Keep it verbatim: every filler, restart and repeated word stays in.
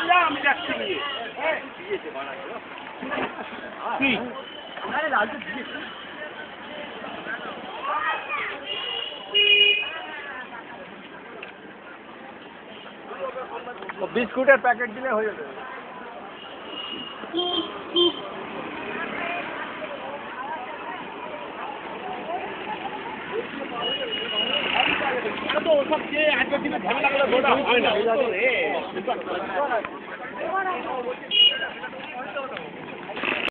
যা আমি যাচ্ছি নিয়ে দিয়েছে বানাচ্ছো কি আরে লালটু দিয়েছে বিস্কুটের প্যাকেট দিলে হয়ে যাবে তো ওসব যে আজকের দিনে ঝামেলা করে ঘোরা হয় না